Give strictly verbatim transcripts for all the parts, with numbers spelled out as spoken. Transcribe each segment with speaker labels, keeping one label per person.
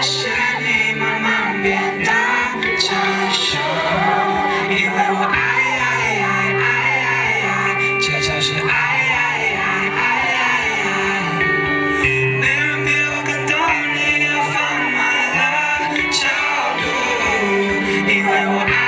Speaker 1: 是你慢慢变得成熟，因为我爱爱爱爱爱爱，这就是爱爱爱爱爱爱。没人比我更懂你要放慢了角度，因为我爱。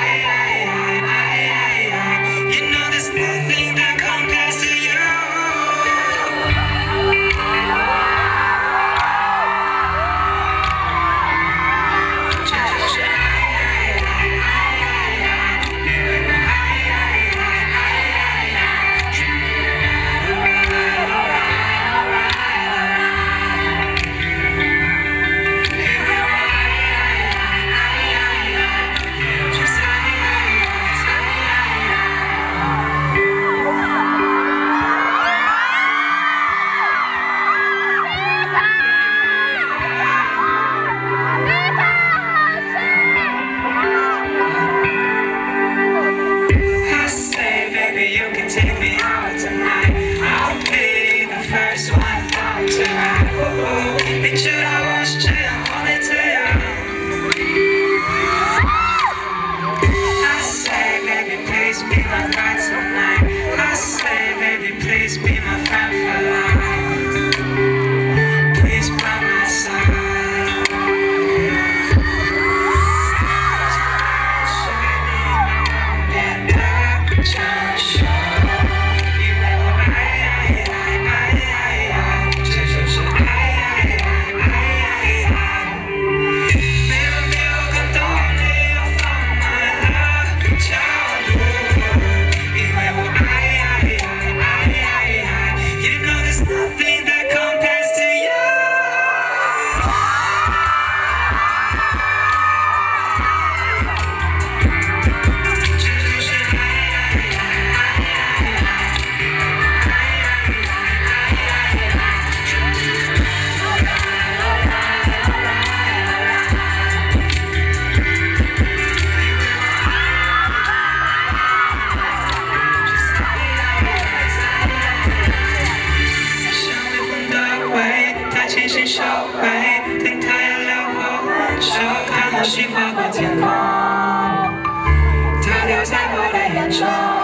Speaker 1: 你知道我是这样，我没这样。I say, baby, please be my guide tonight. I say, baby, please be my friend for life. Please by my side. 是你慢慢变得成熟，因为我爱爱爱爱爱爱，这就是爱。 收回，等太阳撩我手，看流星划过天空，它留在我的眼中。